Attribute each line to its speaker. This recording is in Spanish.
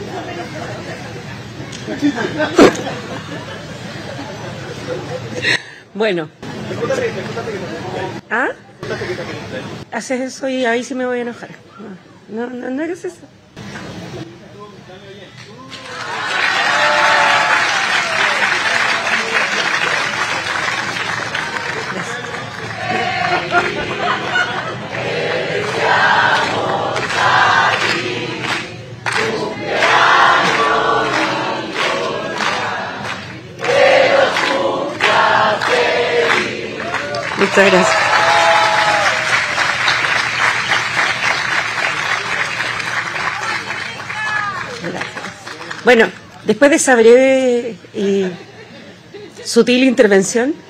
Speaker 1: Bueno. ¿Ah? Haces eso y ahí sí me voy a enojar. No hagas eso. Muchas gracias. Bueno, después de esa breve y sutil intervención,